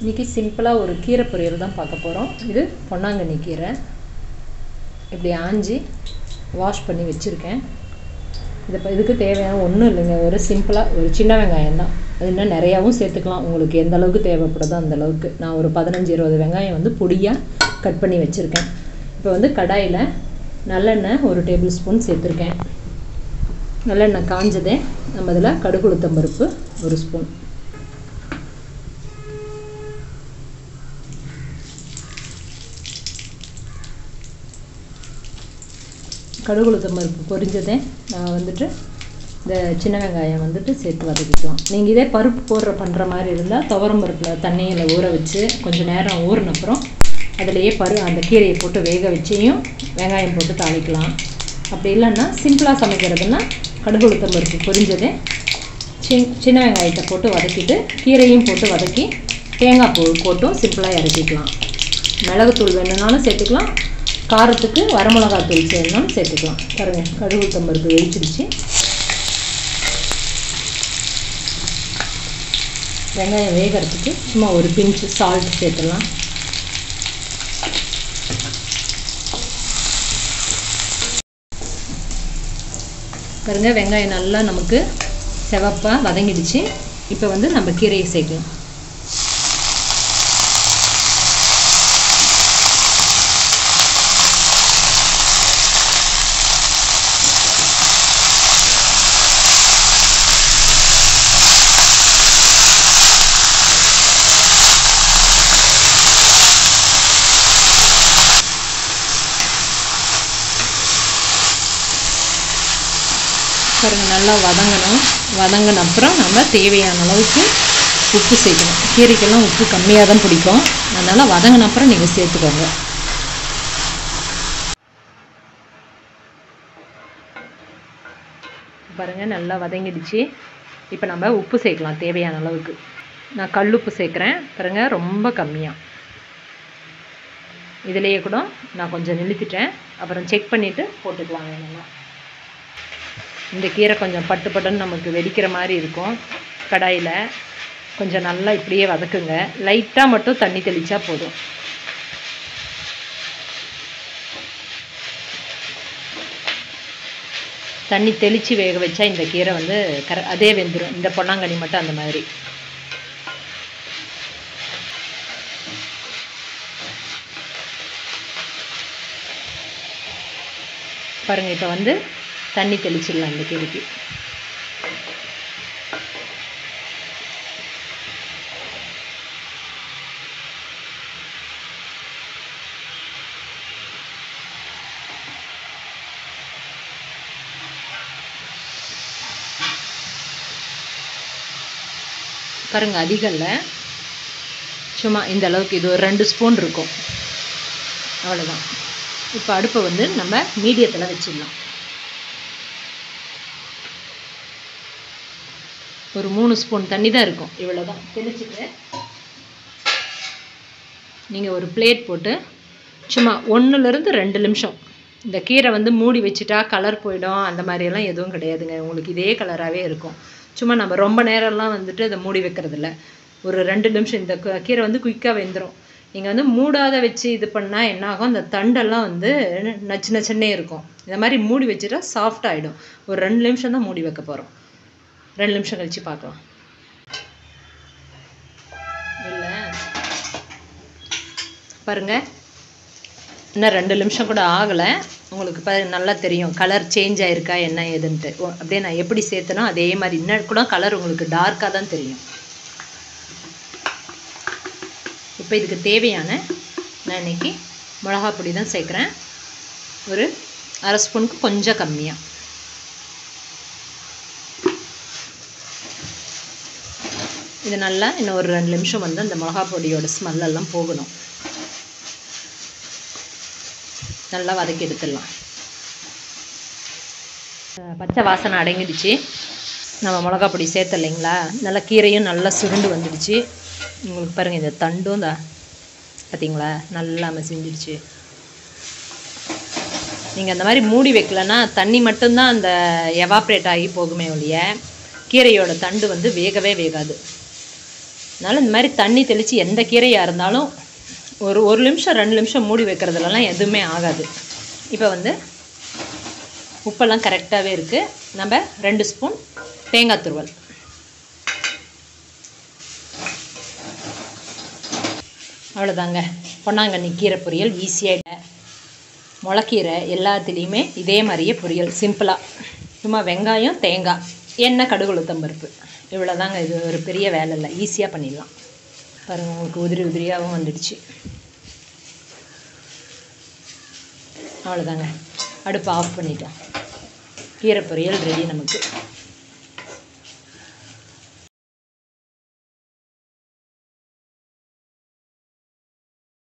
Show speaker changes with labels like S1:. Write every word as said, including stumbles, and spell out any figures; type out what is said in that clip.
S1: இன்றைக்கி சிம்பிளாக ஒரு கீரை பொரியல் தான் பார்க்க போகிறோம். இது பொன்னாங்கண்ணி கீரை இப்படி ஆஞ்சி வாஷ் பண்ணி வச்சுருக்கேன். இது இப்போ இதுக்கு தேவையான ஒன்றும் இல்லைங்க, ஒரு சிம்பிளாக ஒரு சின்ன வெங்காயம் தான். அது இன்னும் நிறையாவும் சேர்த்துக்கலாம், உங்களுக்கு எந்த அளவுக்கு தேவைப்படுதோ அந்த அளவுக்கு. நான் ஒரு பதினஞ்சு இருபது வெங்காயம் வந்து பொடியாக கட் பண்ணி வச்சுருக்கேன். இப்போ வந்து கடாயில் நல்லெண்ணெய் ஒரு டேபிள் ஸ்பூன் சேர்த்துருக்கேன். நல்லெண்ணெய் காஞ்சதே நம்ம இதில் கடுகு உளுத்தம் பருப்பு ஒரு ஸ்பூன், கடுகு உளுத்தம் பருப்பு பொரிஞ்சதே நான் வந்துட்டு இந்த சின்ன வெங்காயம் வந்துட்டு சேர்த்து வதக்கிக்கலாம். நீங்கள் இதே பருப்பு போடுற பண்ணுற மாதிரி இருந்தால் துவரம் பருப்பில் தண்ணியில் ஊற வச்சு கொஞ்சம் நேரம் ஊறின அப்புறம் அதிலேயே பரு அந்த கீரையை போட்டு வேக வச்சையும் வெங்காயம் போட்டு தாளிக்கலாம். அப்படி இல்லைன்னா சிம்பிளாக சமைக்கிறதுனா கடுகு உளுத்தம் பருப்பு பொரிஞ்சதே சின் சின்ன வெங்காயத்தை போட்டு வதக்கிட்டு கீரையும் போட்டு வதக்கி தேங்காய் பூ போட்டும் சிம்பிளாக இறக்கிக்கலாம். மிளகுத்தூள் வேணும்னாலும் சேர்த்துக்கலாம், காரத்துக்கு வரமிளகாத்தூள் சேர்னாலும் சேர்த்துக்கலாம். பாருங்கள், கடுகு உளுத்தம் பருப்பு வெடிச்சிடுச்சு. வெங்காயம் வேகிறதுக்கு சும்மா ஒரு பிஞ்சு சால்ட் சேர்த்துடலாம். பாருங்கள், வெங்காயம் நல்லா நமக்கு செவப்பாக வதங்கிடுச்சு. இப்போ வந்து நம்ம கீரையை சேர்க்கலாம். பாருங்கள், நல்லா வதங்கணும். வதங்கின அப்புறம் நம்ம தேவையான அளவுக்கு உப்பு சேர்க்கணும். கீரைக்கெல்லாம் உப்பு கம்மியாக தான் பிடிக்கும், அதனால் வதங்கின அப்புறம் நீங்கள் சேர்த்துக்கோங்க. பாருங்கள், நல்லா வதங்கிடுச்சு. இப்போ நம்ம உப்பு சேர்க்கலாம் தேவையான அளவுக்கு. நான் கல் உப்பு சேர்க்குறேன். பாருங்கள், ரொம்ப கம்மியாக. இதிலேயே கூட நான் கொஞ்சம் நிறுத்திட்டேன், அப்புறம் செக் பண்ணிவிட்டு போட்டுக்கலாம் வேணும்னா. இந்த கீரை கொஞ்சம் பட்டு பட்டுன்னு நமக்கு வெடிக்கிற மாதிரி இருக்கும். கடாயில் கொஞ்சம் நல்லா இப்படியே வதக்குங்க. லைட்டாக மட்டும் தண்ணி தெளித்தா போதும். தண்ணி தெளித்து வேக வச்சா இந்த கீரை வந்து கர அதே வெந்துடும். இந்த பொன்னாங்கண்ணி மட்டும் அந்த மாதிரி. பாருங்கள், இப்போ வந்து தண்ணி தெளிச்சிடலாம் இந்த கீரைக்கு. பாருங்க, அதிகம் இல்லை, சும்மா இந்த அளவுக்கு. இது ஒரு ரெண்டு ஸ்பூன் இருக்கும், அவ்வளோதான். இப்போ அடுப்பை வந்து நம்ம மீடியத்தில் வச்சிடலாம். ஒரு மூணு ஸ்பூன் தண்ணி தான் இருக்கும், இவ்வளோ தான். தெளிச்சுட்டு நீங்கள் ஒரு பிளேட் போட்டு சும்மா ஒன்றுலேருந்து ரெண்டு நிமிஷம் இந்த கீரை வந்து மூடி வச்சுட்டா கலர் போயிடும், அந்த மாதிரியெல்லாம் எதுவும் கிடையாதுங்க. உங்களுக்கு இதே கலராகவே இருக்கும். சும்மா நம்ம ரொம்ப நேரம்லாம் வந்துட்டு அதை மூடி வைக்கிறதில்ல. ஒரு ரெண்டு நிமிஷம் இந்த கீரை வந்து குயிக்காக வெந்துடும். நீங்கள் வந்து மூடாத வச்சு இது பண்ணால் என்னாகும், அந்த தண்டெல்லாம் வந்து நச்சு நச்சுன்னே இருக்கும். இந்த மாதிரி மூடி வச்சுட்டா சாஃப்ட் ஆகிடும். ஒரு ரெண்டு நிமிஷம் தான் மூடி வைக்க போகிறோம். ரெண்டு நிமிஷம் கழிச்சு பார்க்கலாம். இல்லை பாருங்கள், இன்னும் ரெண்டு நிமிஷம் கூட ஆகலை. உங்களுக்கு ப நல்லா தெரியும் கலர் சேஞ்ச் ஆகிருக்கா என்ன ஏதுன்ட்டு. அப்படியே நான் எப்படி சேர்த்தனோ அதே மாதிரி இன்னும் கூட கலர் உங்களுக்கு டார்க்காக தான் தெரியும். இப்போ இதுக்கு தேவையான நான் இன்றைக்கி மிளகா பொடி தான் சேர்க்குறேன். ஒரு அரை ஸ்பூனுக்கு கொஞ்சம் கம்மியாக. இது நல்லா இன்னும் ஒரு ரெண்டு நிமிஷம் வந்து அந்த மிளகா பொடியோட ஸ்மெல்லெல்லாம் போகணும். நல்லா வதக்கி எடுத்துடலாம். பச்சை வாசனை அடங்கிடுச்சு. நம்ம மிளகா பொடி சேர்த்த இல்லைங்களா, நல்லா கீரையும் நல்லா சுருண்டு வந்துடுச்சு. உங்களுக்கு பாருங்கள், இந்த தண்டும் தான் பார்த்தீங்களா நல்லா மசிஞ்சிடுச்சு. நீங்கள் அந்த மாதிரி மூடி வைக்கலன்னா தண்ணி மட்டும்தான் அந்த எவாப்ரேட் ஆகி போகுமே ஒழிய கீரையோட தண்டு வந்து வேகவே வேகாது. அதனால் இந்த மாதிரி தண்ணி தெளித்து எந்த கீரையாக இருந்தாலும் ஒரு ஒரு நிமிஷம் ரெண்டு நிமிஷம் மூடி வைக்கிறதுலலாம் எதுவுமே ஆகாது. இப்போ வந்து உப்பெல்லாம் கரெக்டாகவே இருக்குது. நம்ம ரெண்டு ஸ்பூன் தேங்காய் துருவல், அவ்வளோதாங்க. பொன்னாங்கண்ணி கீரை பொரியல் ஈஸியாக. முளைக்கீரை எல்லாத்துலேயுமே இதே மாதிரியே பொரியல் சிம்பிளாக, சும்மா வெங்காயம் தேங்காய் எண்ணெய் கடுகு உளுத்தம் பருப்பு, இவ்வளோதாங்க. இது ஒரு பெரிய வேலை இல்லை, ஈஸியாக பண்ணிடலாம். பாருங்கள், உங்களுக்கு உதிரி உதிரியாகவும் வந்துடுச்சு. அவ்வளோதாங்க, அடுப்பை ஆஃப் பண்ணிட்டோம். கீரை பொரியல் ரெடி நமக்கு.